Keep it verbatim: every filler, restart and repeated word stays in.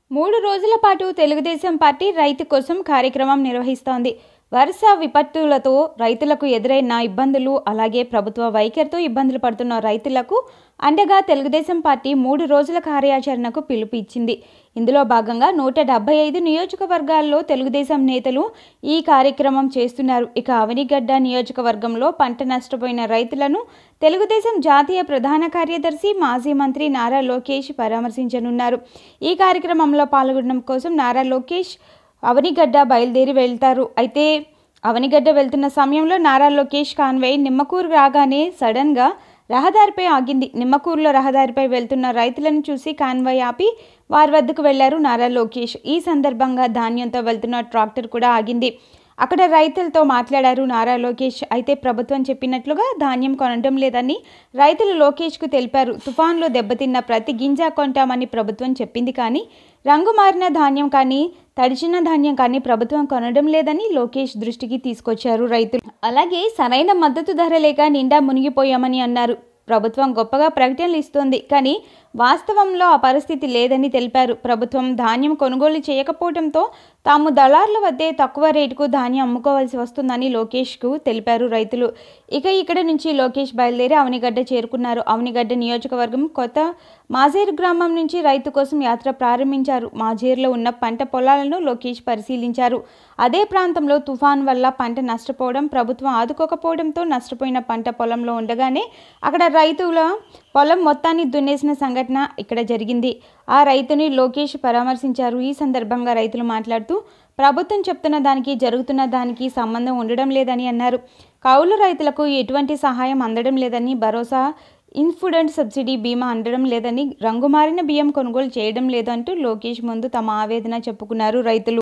మూడు రోజుల పాటు తెలుగుదేశం పార్టీ రైతు కోసం కార్యక్రమం నిర్వహిస్తోంది. వరుస విపత్తులతో రైతులకు ఎదురైన ఇబ్బందులు, అలాగే ప్రభుత్వ వైఖరితో ఇబ్బందులు పడుతున్న రైతులకు అండగా తెలుగుదేశం పార్టీ మూడు రోజుల కార్యాచరణకు పిలుపు ఇచ్చింది. ఇందులో భాగంగా నూట డెబ్బై ఐదు నియోజకవర్గాల్లో తెలుగుదేశం నేతలు ఈ కార్యక్రమం చేస్తున్నారు. ఇక అవనిగడ్డ నియోజకవర్గంలో పంట నష్టపోయిన రైతులను తెలుగుదేశం జాతీయ ప్రధాన కార్యదర్శి, మాజీ మంత్రి నారా లోకేష్ పరామర్శించనున్నారు. ఈ కార్యక్రమంలో పాల్గొనడం కోసం నారా లోకేష్ అవనిగడ్డ బయలుదేరి వెళ్తారు. అయితే అవనిగడ్డ వెళ్తున్న సమయంలో నారా లోకేష్ కాన్వాయ్ నిమ్మకూరు రాగానే సడన్గా రహదారిపై ఆగింది. నిమ్మకూరులో రహదారిపై వెళ్తున్న రైతులను చూసి కాన్వాయ్ ఆపి వారి వద్దకు వెళ్లారు నారా లోకేష్. ఈ సందర్భంగా ధాన్యంతో వెళ్తున్న ట్రాక్టర్ కూడా ఆగింది. అక్కడ రైతులతో మాట్లాడారు నారా లోకేష్. అయితే ప్రభుత్వం చెప్పినట్లుగా ధాన్యం కొనడం లేదని రైతులు లోకేష్కు తెలిపారు. తుఫాన్లో దెబ్బతిన్న ప్రతి గింజ కొంటామని ప్రభుత్వం చెప్పింది, కానీ రంగు మారిన ధాన్యం కానీ తడిచిన ధాన్యం కానీ ప్రభుత్వం కొనడం లేదని లోకేష్ దృష్టికి తీసుకొచ్చారు రైతులు. అలాగే సరైన మద్దతు ధర లేక నిండా మునిగిపోయామని అన్నారు. ప్రభుత్వం గొప్పగా ప్రకటనలు ఇస్తోంది, కానీ వాస్తవంలో ఆ పరిస్థితి లేదని తెలిపారు. ప్రభుత్వం ధాన్యం కొనుగోలు చేయకపోవడంతో తాము దళార్ల వద్దే తక్కువ రేటుకు ధాన్యం అమ్ముకోవాల్సి వస్తుందని లోకేష్కు తెలిపారు రైతులు. ఇక ఇక్కడ నుంచి లోకేష్ బయలుదేరి అవనిగడ్డ చేరుకున్నారు. అవనిగడ్డ నియోజకవర్గం కొత్త మాజేరు గ్రామం నుంచి రైతు కోసం యాత్ర ప్రారంభించారు. మాజేరులో ఉన్న పంట పొలాలను లోకేష్ పరిశీలించారు. అదే ప్రాంతంలో తుఫాన్ వల్ల పంట నష్టపోవడం, ప్రభుత్వం ఆదుకోకపోవడంతో నష్టపోయిన పంట పొలంలో ఉండగానే అక్కడ రైతుల పొలం మొత్తాన్ని దున్నేసిన సంఘటన ఇక్కడ జరిగింది. ఆ రైతుని లోకేష్ పరామర్శించారు. ఈ సందర్భంగా రైతులు మాట్లాడుతూ ప్రభుత్వం చెప్తున్న దానికి జరుగుతున్న దానికి సంబంధం ఉండడం లేదని అన్నారు. కౌలు రైతులకు ఎటువంటి సహాయం అందడం లేదని, భరోసా ఇన్పుట్ సబ్సిడీ బీమా అందడం లేదని, రంగుమారిన బియ్యం కొనుగోలు చేయడం లేదంటూ లోకేష్ ముందు తమ ఆవేదన చెప్పుకున్నారు రైతులు.